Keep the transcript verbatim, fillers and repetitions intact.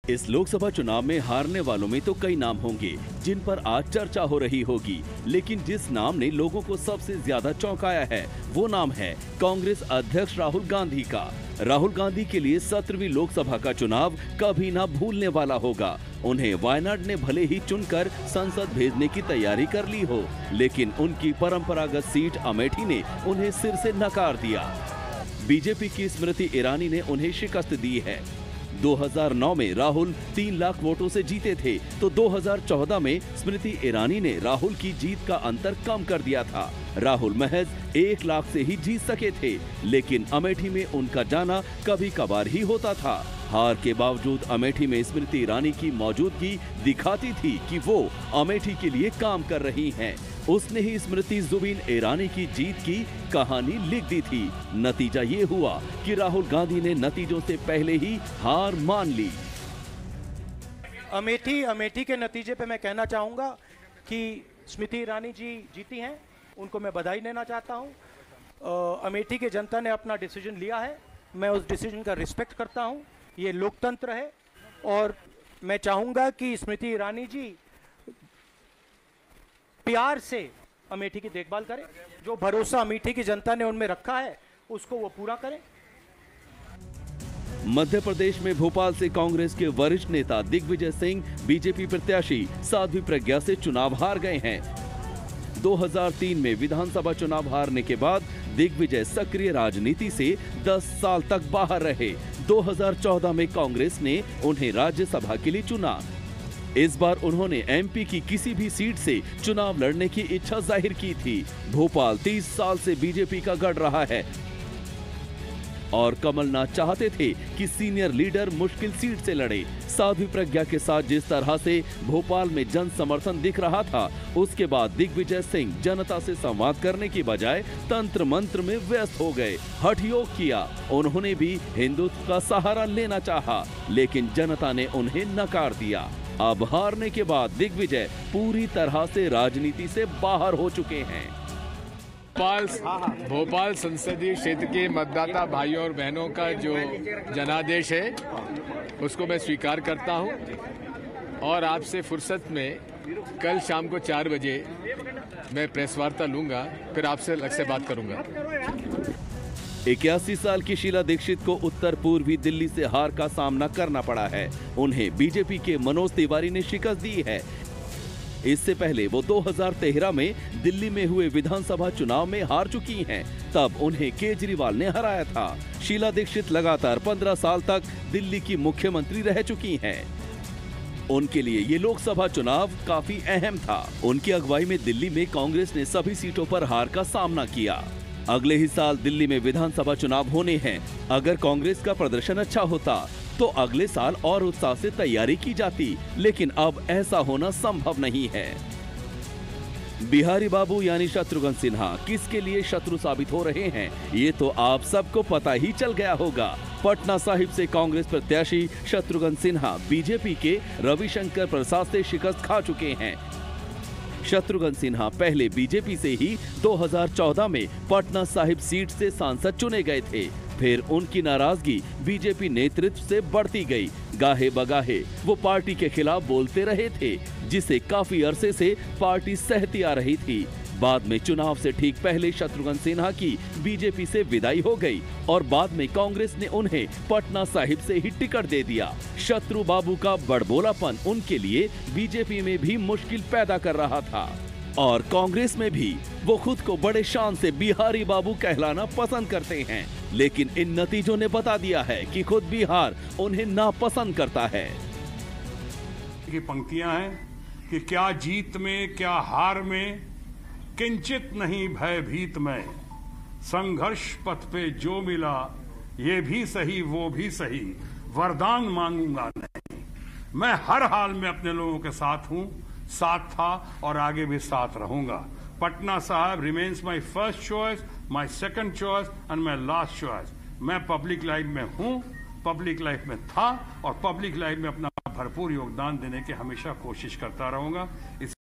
इस लोकसभा चुनाव में हारने वालों में तो कई नाम होंगे जिन पर आज चर्चा हो रही होगी, लेकिन जिस नाम ने लोगों को सबसे ज्यादा चौंकाया है वो नाम है कांग्रेस अध्यक्ष राहुल गांधी का। राहुल गांधी के लिए सत्रहवीं लोकसभा का चुनाव कभी ना भूलने वाला होगा। उन्हें वायनाड ने भले ही चुनकर संसद भेजने की तैयारी कर ली हो, लेकिन उनकी परंपरागत सीट अमेठी ने उन्हें सिर से नकार दिया। बीजेपी की स्मृति ईरानी ने उन्हें शिकस्त दी है। दो हज़ार नौ में राहुल तीन लाख वोटों से जीते थे, तो दो हज़ार चौदह में स्मृति ईरानी ने राहुल की जीत का अंतर कम कर दिया था। राहुल महज एक लाख से ही जीत सके थे, लेकिन अमेठी में उनका जाना कभी कभार ही होता था। हार के बावजूद अमेठी में स्मृति ईरानी की मौजूदगी दिखाती थी कि वो अमेठी के लिए काम कर रही हैं। उसने ही स्मृति जुबिन ईरानी की जीत की कहानी लिख दी थी। नतीजा ये हुआ कि राहुल गांधी ने नतीजों से पहले ही हार मान ली। अमेठी अमेठी के नतीजे पे मैं कहना चाहूंगा कि स्मृति ईरानी जी जीती हैं, उनको मैं बधाई देना चाहता हूं। अमेठी के जनता ने अपना डिसीजन लिया है, मैं उस डिसीजन का रिस्पेक्ट करता हूं। ये लोकतंत्र है और मैं चाहूंगा कि स्मृति ईरानी जी प्यार से अमेठी की देखभाल करें। जो भरोसा अमेठी की जनता ने उनमें रखा है उसको वो पूरा करें। मध्य प्रदेश में भोपाल से कांग्रेस के वरिष्ठ नेता दिग्विजय सिंह बीजेपी प्रत्याशी साध्वी प्रज्ञा से चुनाव हार गए हैं। दो हज़ार तीन में विधानसभा चुनाव हारने के बाद दिग्विजय सक्रिय राजनीति से दस साल तक बाहर रहे। दो हज़ार चौदह में कांग्रेस ने उन्हें राज्यसभा के लिए चुना। इस बार उन्होंने एमपी की किसी भी सीट से चुनाव लड़ने की इच्छा जाहिर की थी। भोपाल तीस साल से बीजेपी का गढ़ रहा है और कमलनाथ चाहते थे कि सीनियर लीडर मुश्किल सीट से लड़े। साध्वी प्रज्ञा के साथ जिस तरह से भोपाल में जन समर्थन दिख रहा था, उसके बाद दिग्विजय सिंह जनता से संवाद करने की बजाय तंत्र मंत्र में व्यस्त हो गए। हठयोग किया। उन्होंने भी हिंदुत्व का सहारा लेना चाहा, लेकिन जनता ने उन्हें नकार दिया। अब हारने के बाद दिग्विजय पूरी तरह से राजनीति से बाहर हो चुके हैं। भोपाल भोपाल संसदीय क्षेत्र के मतदाता भाइयों और बहनों का जो जनादेश है उसको मैं स्वीकार करता हूं और आपसे फुर्सत में कल शाम को चार बजे मैं प्रेस वार्ता लूंगा, फिर आपसे अलग से बात करूंगा। इक्यासी साल की शीला दीक्षित को उत्तर पूर्वी दिल्ली से हार का सामना करना पड़ा है। उन्हें बीजेपी के मनोज तिवारी ने शिकस्त दी है। इससे पहले वो दो हज़ार तेरह में दिल्ली में हुए विधानसभा चुनाव में हार चुकी हैं। तब उन्हें केजरीवाल ने हराया था। शीला दीक्षित लगातार पंद्रह साल तक दिल्ली की मुख्यमंत्री रह चुकी हैं। उनके लिए ये लोकसभा चुनाव काफी अहम था। उनकी अगुवाई में दिल्ली में कांग्रेस ने सभी सीटों पर हार का सामना किया। अगले ही साल दिल्ली में विधानसभा चुनाव होने हैं। अगर कांग्रेस का प्रदर्शन अच्छा होता तो अगले साल और उत्साह से तैयारी की जाती, लेकिन अब ऐसा होना संभव नहीं है। बिहारी बाबू यानी शत्रुघ्न सिन्हा किसके लिए शत्रु साबित हो रहे हैं, ये तो आप सबको पता ही चल गया होगा। पटना साहिब से कांग्रेस प्रत्याशी शत्रुघ्न सिन्हा बीजेपी के रविशंकर प्रसाद से शिकस्त खा चुके हैं। शत्रुघ्न सिन्हा पहले बीजेपी से ही दो हज़ार चौदह में पटना साहिब सीट से सांसद चुने गए थे। फिर उनकी नाराजगी बीजेपी नेतृत्व से बढ़ती गई। गाहे बगाहे वो पार्टी के खिलाफ बोलते रहे थे, जिसे काफी अरसे से पार्टी सहती आ रही थी। बाद में चुनाव से ठीक पहले शत्रुघ्न सिन्हा की बीजेपी से विदाई हो गई और बाद में कांग्रेस ने उन्हें पटना साहिब से ही टिकट दे दिया। शत्रु बाबू का बड़बोलापन उनके लिए बीजेपी में भी मुश्किल पैदा कर रहा था और कांग्रेस में भी वो खुद को बड़े शान से बिहारी बाबू कहलाना पसंद करते हैं। लेकिन इन नतीजों ने बता दिया है कि खुद बिहार उन्हें नापसंद करता है। की पंक्तियां हैं कि क्या जीत में क्या हार में किंचित नहीं भयभीत में, संघर्ष पथ पे जो मिला ये भी सही वो भी सही, वरदान मांगूंगा नहीं। मैं हर हाल में अपने लोगों के साथ हूं, साथ था और आगे भी साथ रहूंगा। Patna Sahib remains my first choice, my second choice and my last choice. मैं पब्लिक लाइफ में हूं, पब्लिक लाइफ में था और पब्लिक लाइफ में अपना भरपूर योगदान देने की हमेशा कोशिश करता रहूंगा। इस